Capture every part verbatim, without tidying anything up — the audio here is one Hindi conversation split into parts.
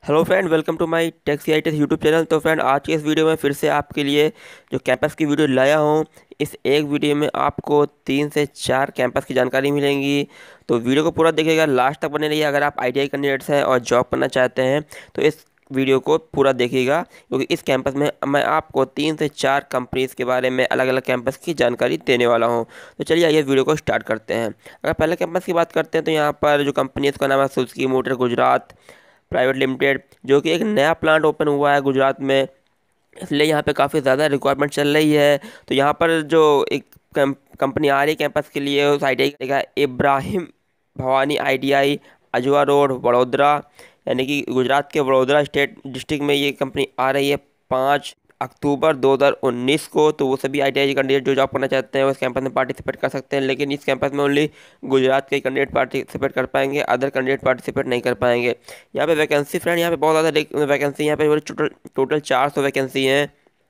Hello friend, welcome to my techy ITS YouTube channel. तो फ्रेंड, आज के इस वीडियो में फिर से आपके लिए जो कैंपस की वीडियो लाया हूँ। इस एक वीडियो में आपको तीन से चार कैंपस की जानकारी मिलेंगी। तो वीडियो को पूरा देखिएगा, लास्ट तक बने रहिए। अगर आप आईटीआई कैंडिडेट्स हैं और जॉब करना चाहते हैं तो इस वीडियो को पूरा देखिएगा, क्योंकि इस कैंपस में मैं आपको तीन से चार कंपनीज़ के बारे में, अलग अलग कैंपस की जानकारी देने वाला हूँ। तो चलिए आइए वीडियो को स्टार्ट करते हैं। अगर पहले कैंपस की बात करते हैं तो यहाँ पर जो कंपनी है उसका नाम है Suzuki Motor Gujarat Private Limited, जो कि एक नया प्लांट ओपन हुआ है गुजरात में। इसलिए यहाँ पे काफ़ी ज़्यादा रिक्वायरमेंट चल रही है। तो यहाँ पर जो एक कंपनी आ रही है कैंपस के लिए, उस आईटीआई का इब्राहिम भवानी आईटीआई, अजवा रोड, वडोदरा, यानी कि गुजरात के वडोदरा स्टेट डिस्ट्रिक्ट में ये कंपनी आ रही है पाँच अक्टूबर दो हज़ार उन्नीस को। तो वो सभी आईटीआई कैंडिडेट जो जॉब करना चाहते हैं वो इस कैंपस में पार्टिसिपेट कर सकते हैं। लेकिन इस कैंपस में ओनली गुजरात के कैंडिडेट पार्टिसिपेट कर पाएंगे, अदर कैंडिडेट पार्टिसिपेट नहीं कर पाएंगे। यहाँ पे वैकेंसी फ्रेंड, यहाँ पे बहुत ज़्यादा वैकेंसी, यहाँ पे टोटल टोटल चार सौ वैकेंसी हैं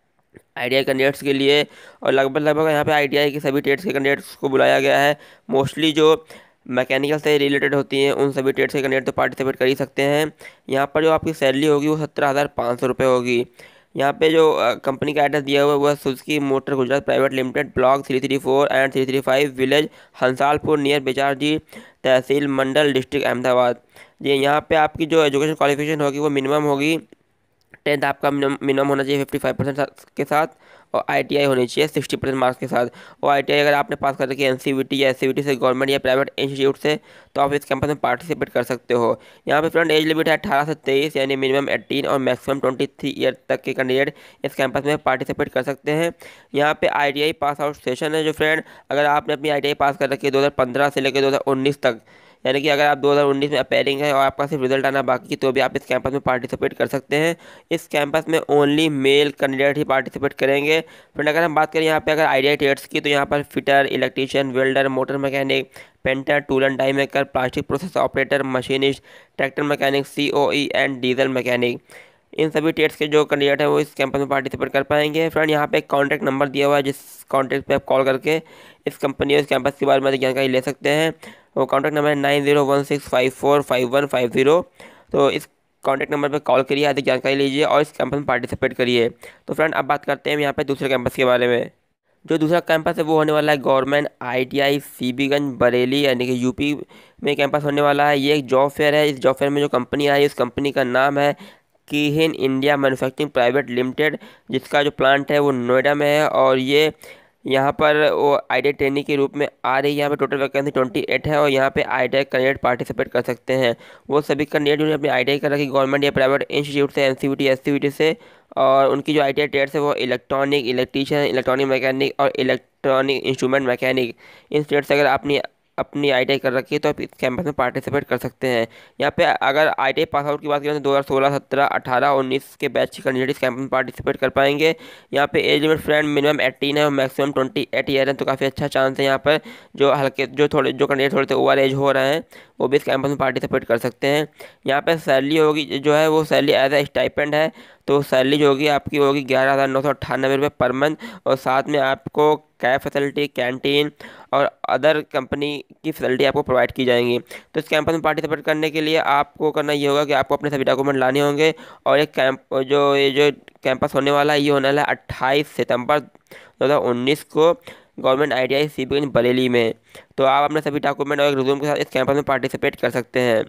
आईटीआई कैंडिडेट्स के लिए। और लगभग लगभग यहाँ पे आईटीआई के सभी ट्रेड्स के कैंडिडेट्स को बुलाया गया है। मोस्टली जो मैकेनिकल से रिलेटेड होती हैं उन सभी ट्रेड्स के कैंडिडेट तो पार्टिसिपेट कर ही सकते हैं। यहाँ पर जो आपकी सैलरी होगी वो सत्रह हज़ार पाँच सौ रुपये होगी। यहाँ पे जो कंपनी का एड्रेस दिया हुआ है वो है Suzuki Motor Gujarat Private Limited, block three three four and three three five, village Hansalpur, near Becharaji, तहसील मंडल, डिस्ट्रिक्ट अहमदाबाद। जी, यहाँ पे आपकी जो एजुकेशन क्वालिफिकेशन होगी वो मिनिमम होगी टेंथ आपका मिनिमम होना चाहिए फिफ्टी फाइव परसेंट के साथ, और आईटीआई होनी चाहिए सिक्सटी परसेंट मार्क्स के साथ। और आईटीआई अगर आपने पास कर रखी है एनसीवीटी या एससीवीटी से, गवर्नमेंट या प्राइवेट इंस्टीट्यूट से, तो आप इस कैंपस में पार्टिसिपेट कर सकते हो। यहाँ पे फ्रेंड एज लिमिट है अठारह से तेईस, यानी मिनिमम एटीन और मैक्सिमम ट्वेंटी थ्री ईयर तक के कैंडिडेट इस कैंपस में पार्टिसिपेट कर सकते हैं। यहाँ पे आईटीआई पास आउट सेशन है जो फ्रेंड, अगर आपने अपनी आईटीआई पास कर रखी है दो हज़ार पंद्रह से लेकर दो हज़ार उन्नीस तक, यानी कि अगर आप दो हज़ार उन्नीस में अपेयरिंग है और आपका सिर्फ रिजल्ट आना बाकी, तो भी आप इस कैंपस में पार्टिसिपेट कर सकते हैं। इस कैंपस में ओनली मेल कैंडिडेट ही पार्टिसिपेट करेंगे। फ्रेंड, अगर हम बात करें यहाँ पे अगर आईटीआई ट्रेड्स की, तो यहाँ पर fitter, electrician, welder, motor mechanic, painter, tool and die maker, plastic process operator, machinist, tractor mechanic, COE and diesel mechanic, इन सभी ट्रेड्स के जो कैंडिडेट हैं वो इस कैंपस में पार्टिसिपेट कर पाएंगे। फ्रेंड, यहाँ पे एक कॉन्टैक्ट नंबर दिया हुआ है, जिस कॉन्टैक्ट पे आप कॉल करके इस कंपनी और इस कैंपस के बारे में जानकारी ले सकते हैं। वो कॉन्टैक्ट नंबर है nine zero one six five four five one five zero. तो इस कॉन्टैक्ट नंबर पर कॉल करिए, अधिक जानकारी लीजिए और इस कैंपस में पार्टिसिपेट करिए। तो फ्रेंड, अब बात करते हैं यहाँ पे दूसरे कैंपस के बारे में। जो दूसरा कैंपस है वो होने वाला है गवर्नमेंट आईटीआई सीबीगंज बरेली, यानी कि यूपी में कैंपस होने वाला है। ये एक जॉब फेयर है। इस जॉब फेयर में जो कंपनी आई है, इस कंपनी का नाम है कीहिन इंडिया मैन्युफैक्चरिंग प्राइवेट लिमिटेड, जिसका जो प्लांट है वो नोएडा में है। और ये यहाँ पर वो आईटीआई ट्रेनिंग के रूप में आ रही है। यहाँ पे टोटल वैकेंसी ट्वेंटी एट है और यहाँ पे आईटीआई कैंडिडेट पार्टिसिपेट कर सकते हैं। वो सभी कैंडिडेट जिन्होंने अपनी आईटीआई कर रखी गवर्नमेंट या प्राइवेट इंस्टीट्यूट से, एनसीवीटी, एससीवीटी से, और उनकी जो आईटीआई ट्रेड्स है वो इलेक्ट्रॉनिक, इलेक्ट्रीशियन, इलेक्ट्रॉनिक मैकेनिक और इलेक्ट्रॉनिक इंस्ट्रूमेंट मैकेनिक, इन ट्रेड से अगर अपनी अपनी आईटीआई कर रखी है तो आप इस कैंपस में पार्टिसिपेट कर सकते हैं। यहाँ पे अगर आईटीआई पास आउट की बात करें तो दो हज़ार सोलह, सत्रह, अठारह, उन्नीस के बैच के कैंडिडेट इस कैंपस में पार्टिसिपेट कर पाएंगे। यहाँ पे age limit friend minimum eighteen है और मैक्सिमम ट्वेंटी एट ईयर है। तो काफ़ी अच्छा चांस है यहाँ पर जो हल्के जो थोड़े जो कैंडिडेट थोड़े से ओवर एज हो रहे हैं वो भी इस कैंपस में पार्टिसिपेट कर सकते हैं। यहाँ पे सैलरी होगी जो है वो सैलरी एज ए स्टाइपेंड है। तो सैलरी जो होगी आपकी होगी ग्यारह हज़ार नौ सौ अट्ठानबे रुपये पर मंथ, और साथ में आपको कैब फैसिलिटी, कैंटीन और अदर कंपनी की फैसिलिटी आपको प्रोवाइड की जाएंगी। तो इस कैंपस में पार्टिसिपेट करने के लिए आपको करना ये होगा कि आपको अपने सभी डॉक्यूमेंट लाने होंगे। और एक कैंप जो ये जो कैंपस होने वाला है ये होने वाला है अट्ठाईस सितंबर दो हज़ार उन्नीस को गवर्नमेंट आईटीआई सीबीगंज बरेली में। तो आप अपने सभी डॉक्यूमेंट और एक रिज्यूम के साथ इस कैंपस में पार्टिसिपेट कर सकते हैं।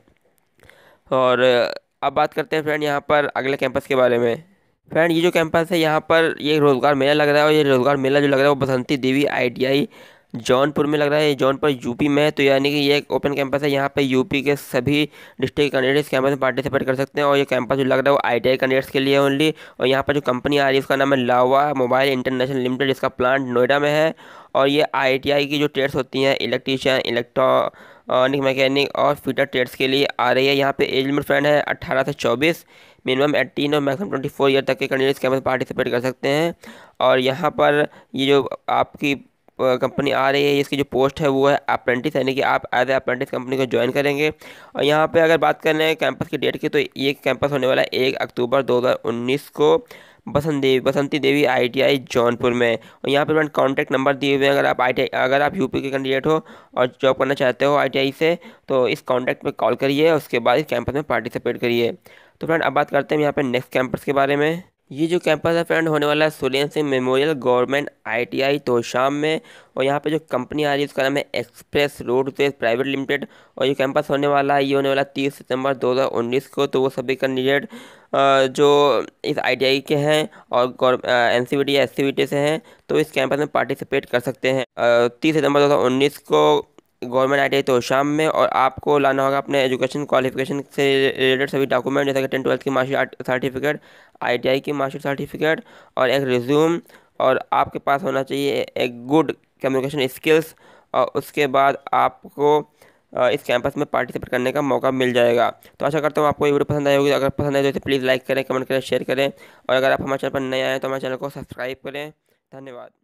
और अब बात करते हैं फ्रेंड यहाँ पर अगले कैंपस के बारे में। फ्रेंड, ये जो कैंपस है यहाँ पर ये रोज़गार मेला लग रहा है, और ये रोज़गार मेला जो लग रहा है वो बसंती देवी आईटीआई जौनपुर में लग रहा है। ये जौनपुर यूपी में है। तो यानी कि ये एक ओपन कैंपस है। यहाँ पे यूपी के सभी डिस्ट्रिक्ट कैंडिडेट इस कैंपस में पार्टिसिपेट कर सकते हैं। और ये कैंपस जो लग रहा है वो आईटीआई कैंडिडेट्स के लिए ओनली। और यहाँ पर जो कंपनी आ रही है उसका नाम है लावा मोबाइल इंटरनेशनल लिमिटेड, जिसका प्लांट नोएडा में है। और ये आईटीआई की जो ट्रेड्स होती हैं इलेक्ट्रीशियन, इलेक्ट्रॉनिक मैकेनिक और फिटर ट्रेड्स के लिए आ रही है। यहाँ पे एज लिमिट फ्रेंड है अट्ठारह से चौबीस, मिनिमम एटीन और मैक्सिमम ट्वेंटी फोर ईयर तक के कैंडिडेट्स कैंपस पार्टिसिपेट कर सकते हैं। और यहाँ पर ये जो आपकी कंपनी आ रही है इसकी जो पोस्ट है वो है अप्रेंटिस, यानी कि आप एज ए अप्रेंटिस कंपनी को ज्वाइन करेंगे। और यहाँ पे अगर बात करें कैंपस की डेट की, तो ये कैंपस होने वाला है एक अक्टूबर दो हज़ार उन्नीस को बसंत देवी बसंती देवी आईटीआई जौनपुर में। और यहाँ पर कॉन्टैक्ट नंबर दिए हुए हैं। अगर आप आईटीआई अगर आप यूपी के कैंडिडेट हो और जॉब करना चाहते हो आईटीआई से, तो इस कॉन्टैक्ट पे कॉल करिए और उसके बाद इस कैंपस में पार्टिसिपेट करिए। तो फ्रेंड अब बात करते हैं यहाँ पे नेक्स्ट कैंपस के बारे में। ये जो कैंपस है फ्रेंड होने वाला है Sulen Singh memorial government ITI Tosham में। और यहाँ पे जो कंपनी आ रही है उसका नाम है एक्सप्रेस रोडवेज प्राइवेट लिमिटेड। और ये कैंपस होने वाला है ये होने वाला है तीस सितंबर दो हज़ार उन्नीस को। तो वो सभी कैंडिडेट जो इस आईटीआई के हैं और एनसीवीटी या एससीवीटी से हैं तो इस कैंपस में पार्टिसिपेट कर सकते हैं तीस सितंबर दो हज़ार उन्नीस को गवर्नमेंट आई टी आई तो शाम में। और आपको लाना होगा अपने एजुकेशन क्वालिफिकेशन से रिलेटेड सभी डॉक्यूमेंट जैसे कि टेंथ ट्वेल्थ की marksheet certificate, I T I की मार्कशीट सर्टिफिकेट और एक रिज्यूम। और आपके पास होना चाहिए एक गुड कम्युनिकेशन स्किल्स। और उसके बाद आपको अ, इस कैंपस में पार्टिसिपेट करने का मौका मिल जाएगा। तो आशा करता हूँ आपको ये वीडियो पसंद आई होगी। अगर पसंद आए तो प्लीज़ लाइक करें, कमेंट करें, शेयर करें। और अगर आप हमारे चैनल पर नए आए तो हमारे चैनल को सब्सक्राइब करें। धन्यवाद।